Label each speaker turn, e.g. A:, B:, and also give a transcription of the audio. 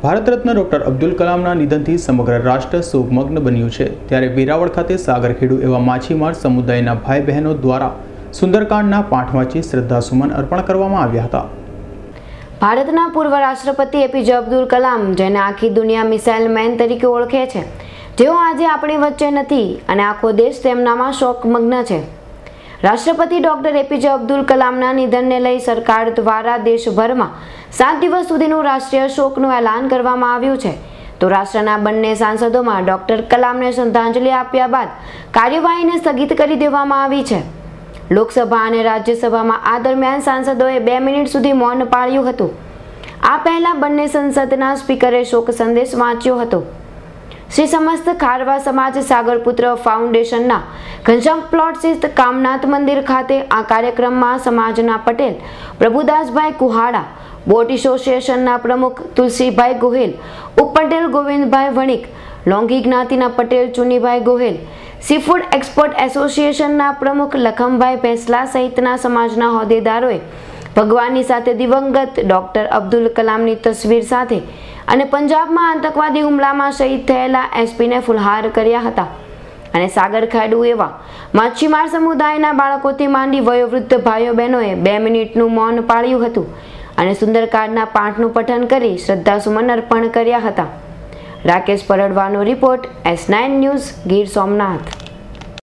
A: Bharat Ratna doctor Abdul કલામના નિધનથી સમગ્ર રાષ્ટ્ર શોકમગ્ન બન્યું છે। ત્યારે વેરાવળ ખાતે સાગરખેડુ એવા માછીમાર સમુદાયના ભાઈ બહેનો દ્વારા સુંદરકાંડના પાઠ વાંચી શ્રદ્ધાસુમન અર્પણ કરવામાં આવ્યા હતા।
B: ભારતના પૂર્વ રાષ્ટ્રપતિ એપીજે અબ્દુલ કલામ, જેને આખી દુનિયા મિસાઇલ મેન તરીકે ઓળખે છે, જેઓ આજે આપણી વચ્ચે નથી અને આખો દેશ તેમનામાં શોકમગ્ન છે। રાષ્ટ્રપતિ ડોક્ટર એપીજે અબ્દુલ કલામના નિધનને લઈ સરકાર દ્વારા દેશભરમાં 7 દિવસ સુધીનું રાષ્ટ્રીય શોકનું એલાન કરવામાં આવ્યું છે। તો રાષ્ટ્રના બંને સાંસદોમાં ડોક્ટર કલામને શ્રદ્ધાંજલિ આપ્યા બાદ કાર્યવાહીને સ્થગિત કરી દેવામાં આવી છે। લોકસભા અને રાજ્યસભામાં આ દરમિયાન સાંસદોએ 2 મિનિટ સુધી મૌન પાળ્યું હતું। આ પહેલા બંને સંસદના સ્પીકરે શોક સંદેશ વાંચ્યો હતો। શ્રી સમસ્ત ખારવા સમાજ સાગરપુત્ર ફાઉન્ડેશનના ઘનશ્યામ પ્લોટ સ્થિત કામનાથ મંદિર ખાતે આ કાર્યક્રમમાં સમાજના પટેલ પ્રભુદાસભાઈ કુહાડા, બોટ એસોસિએશનના પ્રમુખ તુલસીભાઈ ગોહિલ, ઉપપટેલ ગોવિંદભાઈ વણિક, લોંઘી જ્ઞાતિના પટેલ ચુનીભાઈ ગોહિલ, સીફૂડ એક્સપોર્ટ એસોસિએશનના પ્રમુખ લખમભાઈ ભેસલા સહિતના સમાજના હોદ્દેદારોએ ભગવાનની સાથે દિવંગત ડોક્ટર અબ્દુલ કલામની તસવીર સાથે અને પંજાબમાં આતંકવાદી હુમલામાં શહીદ થયેલા એસપીને ફુલહાર કર્યા હતા અને સાગરખેડુ એવા માછીમાર સમુદાયના બાળકોથી માંડી વયોવૃદ્ધ ભાઈઓ બહેનોએ 2 મિનિટનું મૌન પાળ્યું હતું અને સુંદરકાંડના પાઠનું પઠન કરી શ્રદ્ધાસુમન અર્પણ કર્યા હતા। રાકેશ પરડવાનો report, S9 news, Gir Somnath.